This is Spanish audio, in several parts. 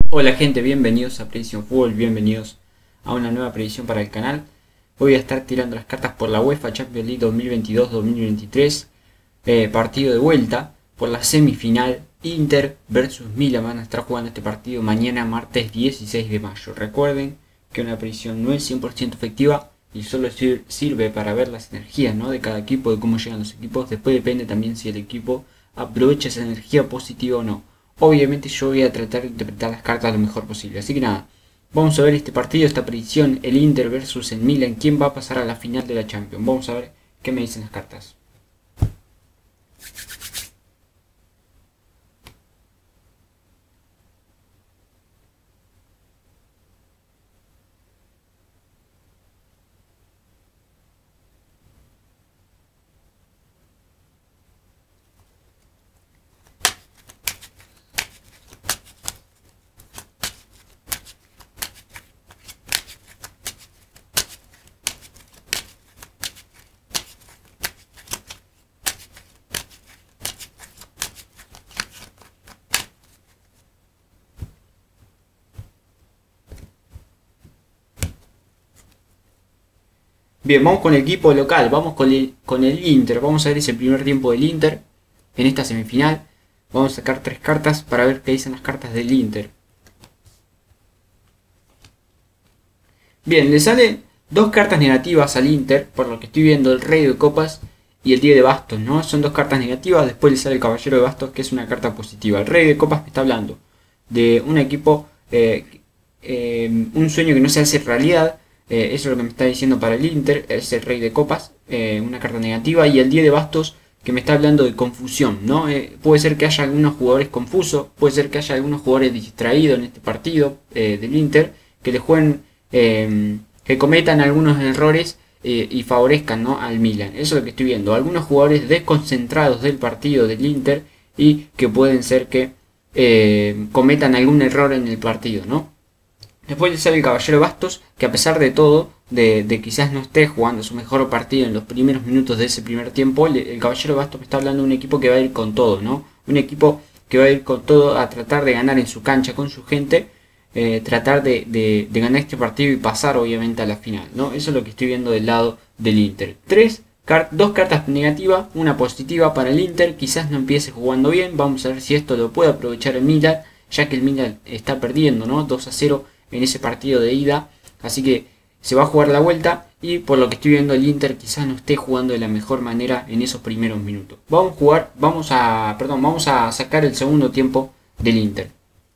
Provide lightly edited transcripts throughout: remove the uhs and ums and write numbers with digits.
Hola gente, bienvenidos a Predicción Fútbol, bienvenidos a una nueva predicción para el canal. Hoy voy a estar tirando las cartas por la UEFA Champions League 2022-2023, partido de vuelta por la semifinal. Inter versus Milan van a estar jugando este partido mañana martes 16 de mayo. Recuerden que una predicción no es 100% efectiva y solo sirve para ver las energías, ¿no?, de cada equipo, de cómo llegan los equipos. Después depende también si el equipo aprovecha esa energía positiva o no. Obviamente yo voy a tratar de interpretar las cartas lo mejor posible. Así que nada, vamos a ver este partido, esta predicción, el Inter versus el Milan. ¿Quién va a pasar a la final de la Champions? Vamos a ver qué me dicen las cartas. Bien, vamos con el equipo local, vamos con el Inter. Vamos a ver ese primer tiempo del Inter en esta semifinal. Vamos a sacar 3 cartas para ver qué dicen las cartas del Inter. Bien, le salen 2 cartas negativas al Inter, por lo que estoy viendo, el Rey de Copas y el 10 de Bastos, ¿no? Son 2 cartas negativas. Después le sale el Caballero de Bastos, que es una carta positiva. El Rey de Copas me está hablando de un equipo, un sueño que no se hace realidad. Eso es lo que me está diciendo para el Inter. Es el Rey de Copas, una carta negativa. Y el 10 de Bastos, que me está hablando de confusión, ¿no? Puede ser que haya algunos jugadores confusos, puede ser que haya algunos jugadores distraídos en este partido del Inter, que le jueguen, que cometan algunos errores y favorezcan, ¿no?, al Milan. Eso es lo que estoy viendo. Algunos jugadores desconcentrados del partido del Inter y que pueden ser que cometan algún error en el partido, ¿no? Después le sale el Caballero de Bastos, que a pesar de todo, de quizás no esté jugando su mejor partido en los primeros minutos de ese primer tiempo, el Caballero de Bastos me está hablando de un equipo que va a ir con todo, ¿no? Un equipo que va a ir con todo a tratar de ganar en su cancha con su gente, tratar de ganar este partido y pasar obviamente a la final, ¿no? Eso es lo que estoy viendo del lado del Inter. 2 cartas negativas, una positiva para el Inter. Quizás no empiece jugando bien, vamos a ver si esto lo puede aprovechar el Milan, ya que el Milan está perdiendo, ¿no?, 2-0 en ese partido de ida, así que se va a jugar la vuelta y por lo que estoy viendo el Inter quizás no esté jugando de la mejor manera en esos primeros minutos. Vamos a sacar el segundo tiempo del Inter.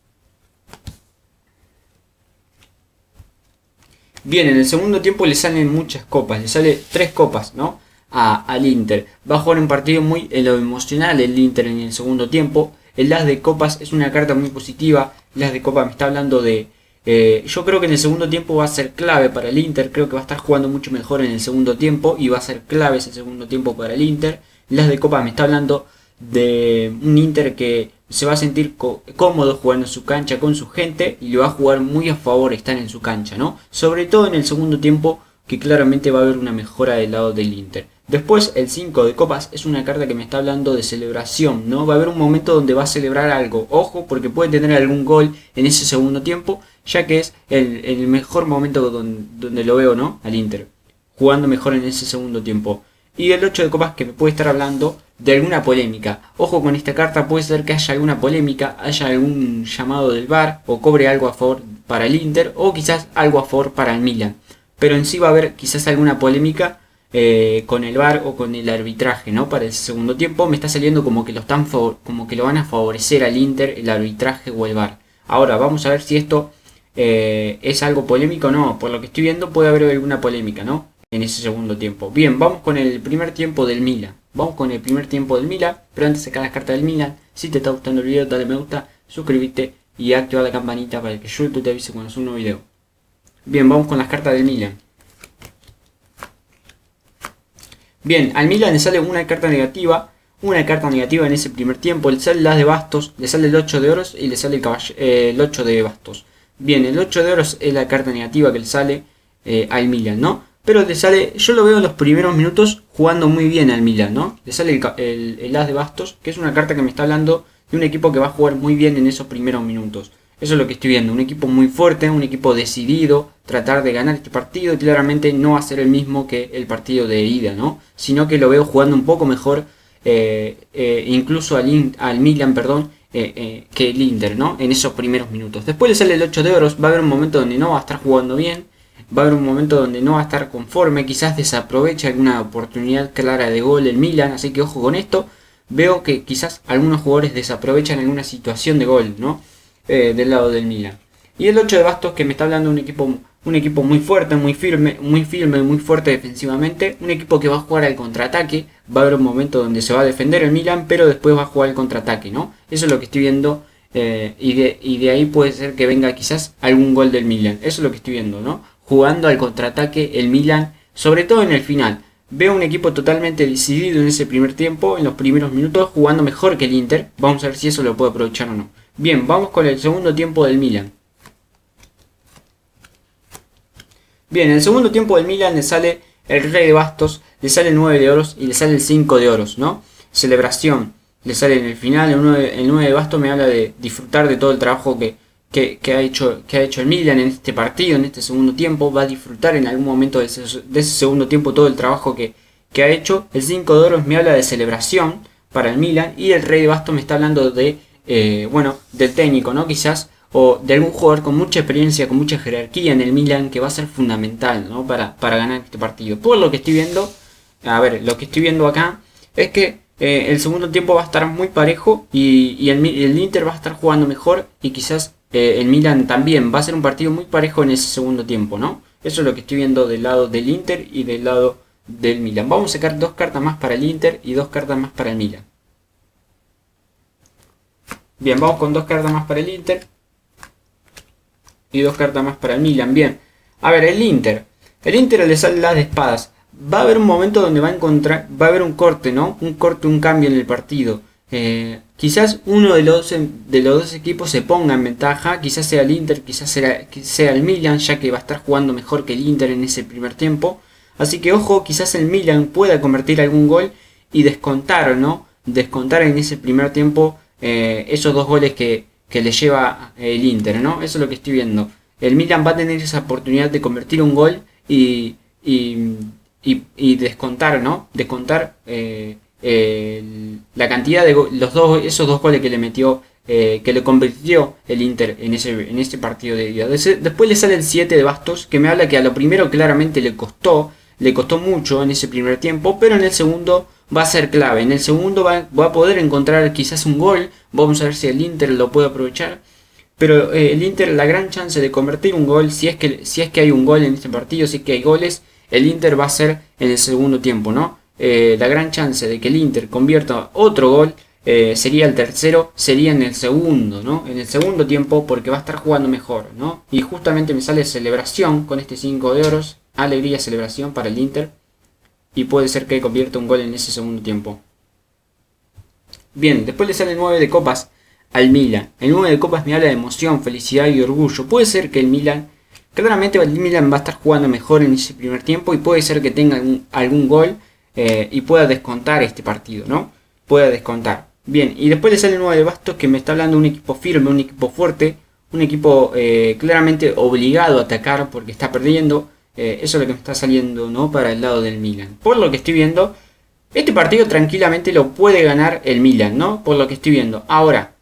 Bien, en el segundo tiempo le salen muchas copas, le sale 3 copas, ¿no?, al Inter. Va a jugar un partido muy en lo emocional el Inter en el segundo tiempo. El As de Copas es una carta muy positiva. El As de Copas me está hablando de... yo creo que en el segundo tiempo va a ser clave para el Inter. Creo que va a estar jugando mucho mejor en el segundo tiempo y va a ser clave ese segundo tiempo para el Inter. Las de Copa me está hablando de un Inter que se va a sentir cómodo jugando en su cancha con su gente y le va a jugar muy a favor estar en su cancha, ¿no? Sobre todo en el segundo tiempo, que claramente va a haber una mejora del lado del Inter. Después el 5 de Copas es una carta que me está hablando de celebración, ¿no? Va a haber un momento donde va a celebrar algo. Ojo, porque puede tener algún gol en ese segundo tiempo, ya que es el mejor momento donde lo veo, ¿no?, al Inter jugando mejor en ese segundo tiempo. Y el 8 de Copas, que me puede estar hablando de alguna polémica. Ojo con esta carta, puede ser que haya alguna polémica, haya algún llamado del VAR o cobre algo a favor para el Inter o quizás algo a favor para el Milan. Pero en sí va a haber quizás alguna polémica con el VAR o con el arbitraje, ¿no?, para el segundo tiempo. Me está saliendo como que lo van a favorecer al Inter el arbitraje o el VAR. Ahora vamos a ver si esto es algo polémico o no. Por lo que estoy viendo puede haber alguna polémica, ¿no?, en ese segundo tiempo. Bien, vamos con el primer tiempo del Milan. Pero antes de sacar las cartas del Milan, si te está gustando el video, dale me gusta, suscríbete y activa la campanita para que YouTube te avise cuando suba un nuevo video. Bien, vamos con las cartas del Milan. Bien, al Milan le sale una carta negativa en ese primer tiempo. Le sale las de Bastos, le sale el 8 de oros y le sale el 8 de Bastos. Bien, el 8 de oros es la carta negativa que le sale al Milan, ¿no? Pero le sale, yo lo veo en los primeros minutos jugando muy bien al Milan, ¿no? Le sale el As de Bastos, que es una carta que me está hablando de un equipo que va a jugar muy bien en esos primeros minutos. Eso es lo que estoy viendo, un equipo muy fuerte, un equipo decidido, tratar de ganar este partido y claramente no va a ser el mismo que el partido de ida, ¿no? Sino que lo veo jugando un poco mejor, incluso al Milan, perdón, que el Inter, ¿no? En esos primeros minutos. Después le sale el 8 de oros, va a haber un momento donde no va a estar jugando bien, va a haber un momento donde no va a estar conforme, quizás desaprovecha alguna oportunidad clara de gol el Milan, así que ojo con esto. Veo que quizás algunos jugadores desaprovechan alguna situación de gol, ¿no? Del lado del Milan. Y el 8 de bastos que me está hablando de un equipo muy fuerte, muy firme, muy fuerte defensivamente. Un equipo que va a jugar al contraataque. Va a haber un momento donde se va a defender el Milan, pero después va a jugar al contraataque, ¿no? Eso es lo que estoy viendo. Y de ahí puede ser que venga quizás algún gol del Milan. Eso es lo que estoy viendo, ¿no? Jugando al contraataque el Milan, sobre todo en el final. Veo un equipo totalmente decidido en ese primer tiempo, en los primeros minutos, jugando mejor que el Inter. Vamos a ver si eso lo puede aprovechar o no. Bien, vamos con el segundo tiempo del Milan. Bien, en el segundo tiempo del Milan le sale el rey de bastos, le sale el 9 de oros y le sale el 5 de oros, ¿no? Celebración, le sale en el final, el 9 de bastos me habla de disfrutar de todo el trabajo que ha hecho el Milan en este partido, en este segundo tiempo. Va a disfrutar en algún momento de ese segundo tiempo todo el trabajo que ha hecho. El 5 de oros me habla de celebración para el Milan y el rey de bastos me está hablando de del técnico, ¿no? Quizás, o de algún jugador con mucha experiencia, con mucha jerarquía en el Milan, que va a ser fundamental, ¿no? Para ganar este partido. Por lo que estoy viendo, lo que estoy viendo acá es que el segundo tiempo va a estar muy parejo y el Inter va a estar jugando mejor y quizás el Milan también. Va a ser un partido muy parejo en ese segundo tiempo, ¿no? Eso es lo que estoy viendo del lado del Inter y del lado del Milan. Vamos a sacar 2 cartas más para el Inter y 2 cartas más para el Milan. Bien, vamos con 2 cartas más para el Inter y 2 cartas más para el Milan. Bien, a ver, el Inter le sale las de espadas. Va a haber un momento donde va a haber un corte, ¿no? Un cambio en el partido. Quizás uno de los dos equipos se ponga en ventaja, quizás sea el Inter, quizás sea el Milan, ya que va a estar jugando mejor que el Inter en ese primer tiempo. Así que ojo, quizás el Milan pueda convertir algún gol y descontar, ¿no? Descontar en ese primer tiempo esos 2 goles que le lleva el Inter, ¿no? Eso es lo que estoy viendo. El Milan va a tener esa oportunidad de convertir un gol y descontar, ¿no? Descontar la cantidad de esos dos goles que le metió, que le convirtió el Inter en ese partido de ida. Después le sale el 7 de bastos, que me habla que a lo primero claramente le costó mucho en ese primer tiempo, pero en el segundo va a ser clave. En el segundo va a poder encontrar quizás un gol. Vamos a ver si el Inter lo puede aprovechar. Pero el Inter, la gran chance de convertir un gol, si es que hay un gol en este partido, si es que hay goles, el Inter va a ser en el segundo tiempo, ¿no? La gran chance de que el Inter convierta otro gol sería el tercero, sería en el segundo, ¿no? En el segundo tiempo, porque va a estar jugando mejor, ¿no? Y justamente me sale celebración con este 5 de oros. Alegría, celebración para el Inter. Y puede ser que convierta un gol en ese segundo tiempo. Bien, después le sale el 9 de copas al Milan. El 9 de copas me habla de emoción, felicidad y orgullo. Puede ser que el Milan, claramente el Milan va a estar jugando mejor en ese primer tiempo y puede ser que tenga algún gol y pueda descontar este partido, ¿no? Pueda descontar. Bien, y después le sale el 9 de bastos que me está hablando de un equipo firme, un equipo fuerte, un equipo claramente obligado a atacar porque está perdiendo. Eso es lo que me está saliendo, ¿no? Para el lado del Milan. Por lo que estoy viendo, este partido tranquilamente lo puede ganar el Milan, ¿no? Por lo que estoy viendo. Ahora,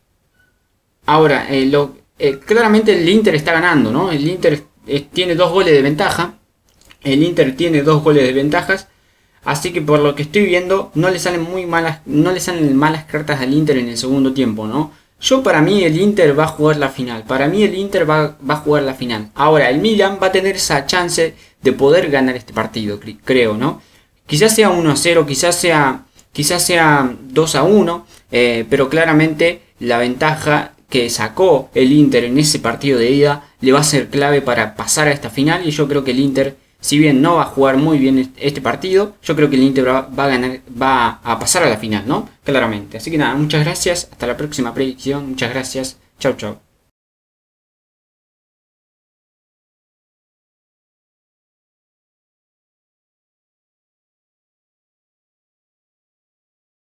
claramente el Inter está ganando, ¿no? El Inter tiene 2 goles de ventaja. El Inter tiene 2 goles de ventajas. Así que por lo que estoy viendo, no le salen malas cartas al Inter en el segundo tiempo, ¿no? Para mí el Inter va a jugar la final. Para mí el Inter va a jugar la final. Ahora, el Milan va a tener esa chance de poder ganar este partido, creo, ¿no? Quizás sea 1-0, quizás sea 2-1, pero claramente la ventaja que sacó el Inter en ese partido de ida le va a ser clave para pasar a esta final. Y yo creo que el Inter, si bien no va a jugar muy bien este partido, yo creo que el Inter va a ganar, va a pasar a la final, ¿no? Claramente. Así que nada, muchas gracias. Hasta la próxima predicción. Muchas gracias. Chau, chau.